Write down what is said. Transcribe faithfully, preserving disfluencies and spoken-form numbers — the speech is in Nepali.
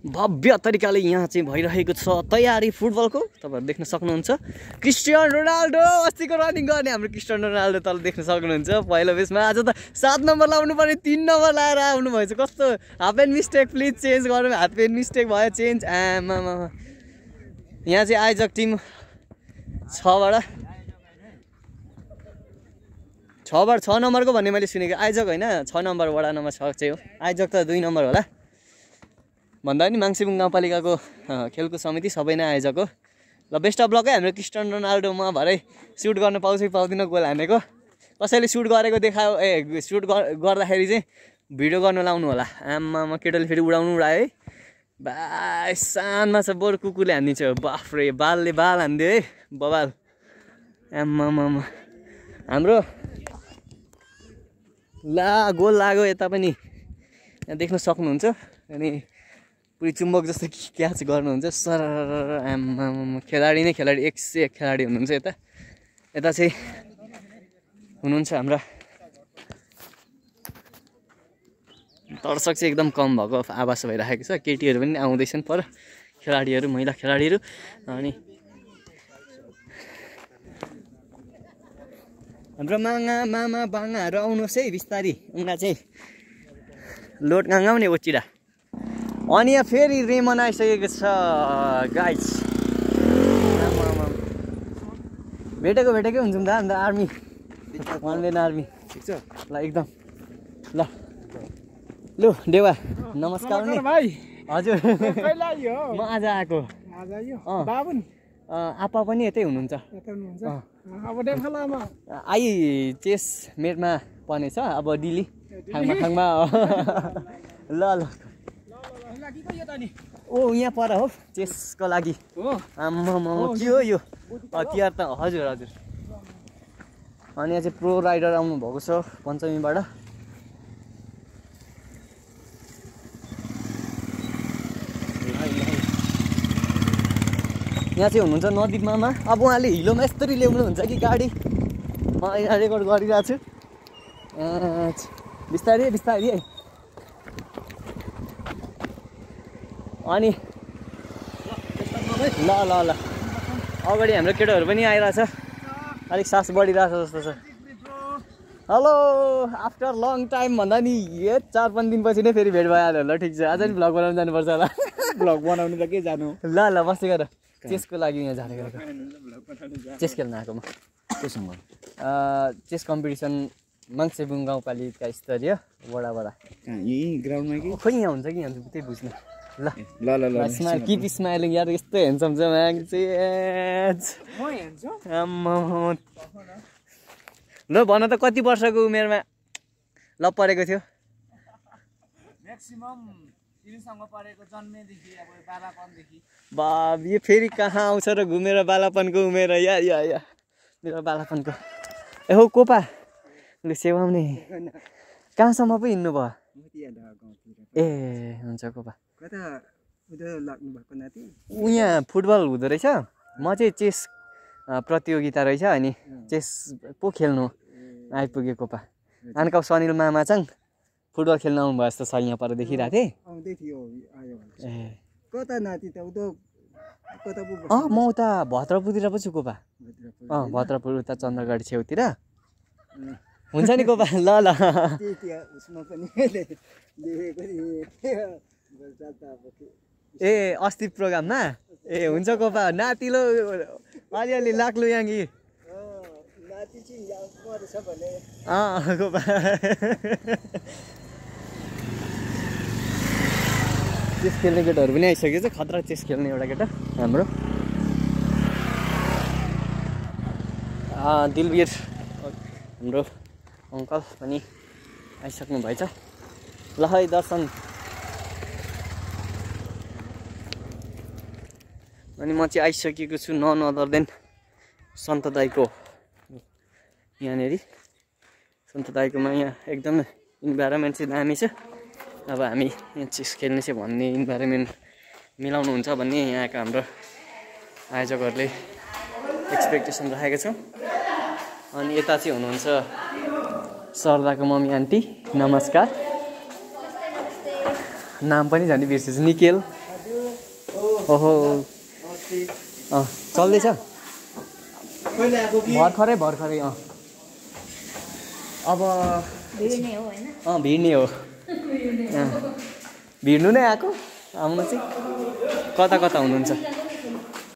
भव्य तरिकाले यहाँ चाहिँ भइरहेको छ तयारी फुटबलको। तपाईँहरू देख्न सक्नुहुन्छ क्रिस्टियानो रोनाल्डो अस्तिको रनिङ गर्ने हाम्रो क्रिस्टियानो रोनाल्डो तल देख्न सक्नुहुन्छ पहिलो बेसमा। आज त सात नम्बर लाउनु पर्ने तीन नम्बर लाएर आउनु भएछ। कस्तो half and mistake please change गरौँ। हाफ एन्ड मिस्टेक भयो चेन्ज। आमा यहाँ चाहिँ आयोजक टिम छबाट छबाट छ नम्बरको भन्ने मैले सुनेको। आयोजक होइन छ नम्बर वडा नम्बर छ चाहिँ हो। आयोजक त दुई नम्बर होला भन्दा पनि माङ्सेबुङ गाउँपालिकाको खेलको समिति सबै नै आयोजक हो। ल बेस्ट अफ लक है हाम्रो क्रिस्टियानो रोनाल्डो। म भरे सुट गर्न पाउँछु कि पाउँदिनँ गोल हानेको। कसैले सुट गरेको देखायो ए सुट गर्दाखेरि चाहिँ भिडियो गर्नु लाउनु होला। आमा म केटोले फेरि उडाउनु उडायो है बा सानमा छ बरु कुकुरले हानिदिन्छ। बाफ्रे बालले बाल हानिदियो है बबाल। आमा मामा हाम्रो ला गोल लाग्यो यता पनि यहाँ देख्न सक्नुहुन्छ। अनि पुरै चुम्बक जस्तो क्याच गर्नुहुन्छ सर। आमा खेलाडी नै खेलाडी एक सय एक खेलाडी हुनुहुन्छ यता। यता चाहिँ हुनुहुन्छ हाम्रा दर्शक चाहिँ एकदम कम भएको आवाज भइरहेको छ। केटीहरू पनि आउँदैछन् पर खेलाडीहरू महिला खेलाडीहरू। अनि हाम्रो मामा मामा बाङ्गाहरू आउनुहोस् है बिस्तारी। उनीहरू चाहिँ लोड गाँगाउने ओचिरा। अनि यहाँ फेरि रेमन आइसकेको छ गाइस। भेटेको भेटेकै हुन्छौँ त अन्त आर्मी वान मेन आर्मी ठिक छ ल एकदम ल लु देवा नमस्कार नि भाइ। हजुर म आज आएको आपा पनि यतै हुनुहुन्छ। आई चेस मेटमा पर्नेछ अब दिल्ली खाङमा खाङमा ल ल ओ यहाँ पर हो चेसको लागि। आम्मा के हो यो तिहार त हजुर हजुर। अनि यहाँ चाहिँ प्रो राइडर आउनु भएको छ पञ्चमीबाट। यहाँ चाहिँ हुनुहुन्छ नदीप मामा। अब उहाँले हिलोमा यस्तरी ल्याउनुहुन्छ कि गाडी म यहाँ रेकर्ड गरिरहेको छु। बिस्तारै बिस्तारै है। अनि ल ल ल अगाडि हाम्रो केटाहरू पनि आइरहेछ। अलिक सास बढिरहेछ जस्तो छ। हेलो आफ्टर लङ टाइम भन्दा नि ए चार पाँच दिनपछि नै फेरि भेट भइहाल्यो। ल ठिक छ आज नि भ्लग बनाउनु जानुपर्छ होला। भ्लग बनाउनु त के जानु। ल ल बस्दै गर चेसको लागि यहाँ जाने गरेको चेस खेल्न आएको म। केसँग चेस कम्पिटिसन माङ्सेबुङ गाउँपालिका स्तरीय वडाबाट यहीँ ग्राउन्डमा कि खोइ यहाँ हुन्छ कि यहाँ त्यही बुझ्नु। ल ल ल ल स्माइल किप स्माइलिङ यार यस्तो हेन्सम छ म्याङ चाहिँ। ल भन त कति वर्षको उमेरमा ल परेको थियो? म्याक्सिमम तिमीसँग परेको जन्मेदेखि अब बालापनदेखि। बा यो फेरि कहाँ आउँछ र घुमेर बालापनको उमेर या या या मेरो बालापनको। ए हो कोपा लु सेवाउने कहाँसम्म पो हिँड्नु भयो? ए हुन्छ कोपा ऊ यहाँ फुटबल हुँदो रहेछ। म चाहिँ चेस प्रतियोगिता रहेछ अनि चेस पो खेल्नु आइपुगेको कोपा। आन्काउ सनिल मामाचाङ फुटबल खेल्न आउनु भयो जस्तो छ यहाँ पर देखिरहेको थिएँ। ए अँ म उता भद्रपुरतिर पो छु कोपा। अँ भद्रपुर उता चन्द्रगढी छेउतिर हुन्छ नि कोपा। ल ल ए अस्ति प्रोग्राममा ए हुन्छ कोपा नातिलो अलिअलि लाग्लु यहाँ कि अँ कोपा। चेस खेल्ने केटाहरू पनि आइसकेको छ। खतरा चेस खेल्ने एउटा केटा हाम्रो दिलवीर हाम्रो अङ्कल पनि आइसक्नु भएछ। ल है दर्शन। अनि म चाहिँ आइसकेको छु नन अदर देन सन्त दाईको यहाँनिर। सन्त दाईकोमा यहाँ एकदमै इन्भाइरोमेन्ट चाहिँ दामी छ। अब हामी यहाँ चेस खेल्ने चाहिँ भन्ने इन्भाइरोमेन्ट मिलाउनुहुन्छ भन्ने यहाँका हाम्रो आयोजकहरूले एक्सपेक्टेसन राखेको छौँ। अनि यता चाहिँ हुनुहुन्छ सरदाको मम्मी आन्टी नमस्कार। नाम पनि झन् बिर्सेछु निकेल ओहो अँ चल्दैछ भर्खरै भर्खरै अँ अब भिड्ने हो हैन अँ भिड्ने हो भिड्नु नै आएको आउनु चाहिँ कता कता हुनुहुन्छ